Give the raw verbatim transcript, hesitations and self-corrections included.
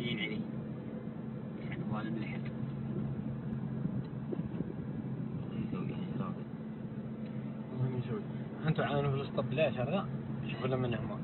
معتمدين عليه حق والد الحق يسوي يسوي المهم يسوي. انتوا عانوا في الاسطبلات هذا شوفوا لما نعمل